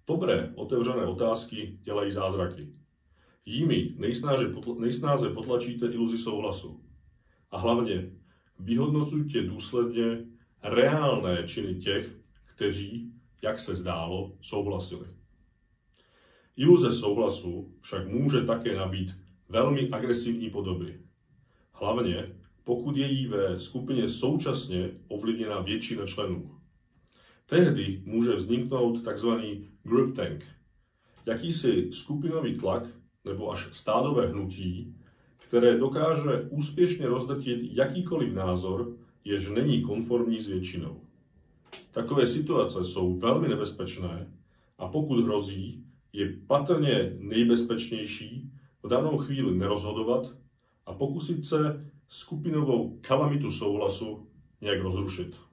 Dobré, otevřené otázky dělají zázraky. Jimi nejsnáze potlačíte iluzi souhlasu. A hlavně vyhodnocujte důsledně reálné činy těch, kteří, jak se zdálo, souhlasili. Iluze souhlasu však může také nabít velmi agresivní podoby. Hlavně, pokud je jí ve skupině současně ovlivněna většina členů. Tehdy může vzniknout tzv. Groupthink, jakýsi skupinový tlak nebo až stádové hnutí, které dokáže úspěšně rozdrtit jakýkoliv názor, jež není konformní s většinou. Takové situace jsou velmi nebezpečné a pokud hrozí, je patrně nejbezpečnější v danou chvíli nerozhodovat a pokusit se skupinovou kalamitu souhlasu nějak rozrušit.